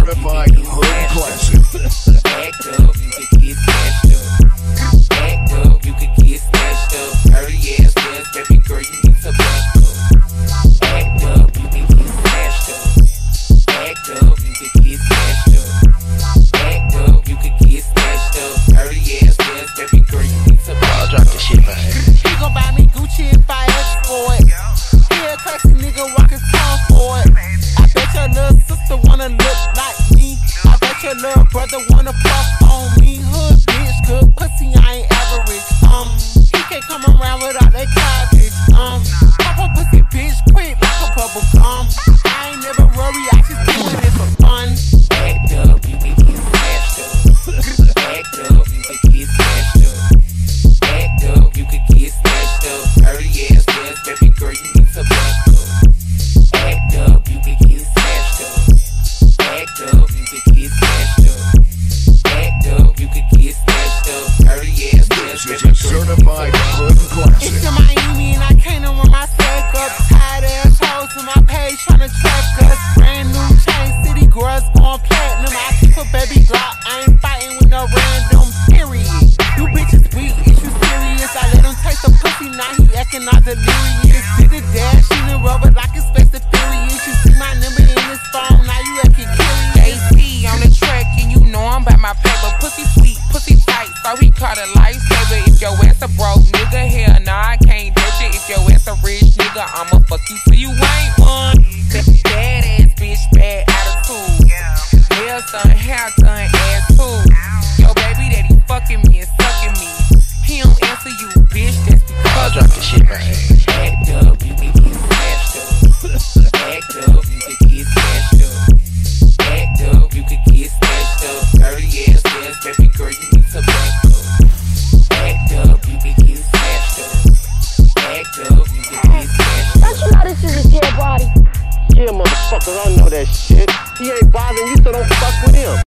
certified hood classic. Act up, you could get smashed up. Act up, you could get smashed up. Dirty ass ass, baby girl, you need to back up. Act up, you could get smashed up. Act up, you could get smashed up. Act up, you could get smashed up. Dirty ass ass, baby girl, you need to back up. I'll drop the shit back. He gon' buy me Gucci if I ask for it. He a classy nigga, rock his tongue for it. I bet your little sister wanna look like me. I bet your little brother wanna fuck on me. Hood bitch, good pussy, I ain't average. He can't come around without that cabbage. Pop a pussy bitch quick like a bubble gum. I ain't never worry, I just doing it for fun. Act up, you could get smashed up. Act up, you could get smashed up. Act up, you could get smashed up. Dirty ass ass, baby girl, you need to back up. Act up, you could get smashed up. Act up, you could get smashed up. Act up, you could get smashed up. Dirty ass ass, This baby is a girl, certified hood It's classic. in Miami and I can't run my stack up. Tired ass hoes on my page tryna track us. Brand new chain, city girls going platinum. I keep a baby Glock, I ain't fighting with no random, period. You bitches weak, is you serious? I let him taste the pussy, now he acting all delirious. Did the dash in the rubber like it's Fast and Furious. You see my number in his phone, now you acting curious. AC on the track and you know I'm about my paper. Pussy sweet, pussy tight, so he caught a lifesaver. If your ass a broke nigga, hell nah, I can't ditch it. If your ass a rich nigga, I'ma fuck you till you ain't one. Bad ass bitch, bad attitude. Nail son, hair done, ass too. Yo baby that he fucking me and sucking me. He don't answer you, bitch, that's I'll because drop the shit back. act up, you could get smashed up. Act up, you could get smashed up. Act up, you could get smashed up. Dirty ass ass, baby girl, you need to back up. Act up, you could get smashed up. Act up, you could get smashed up. Don't you know this is a dead body? Yeah, motherfuckers, I know that shit. He ain't bothering you, so don't fuck with him.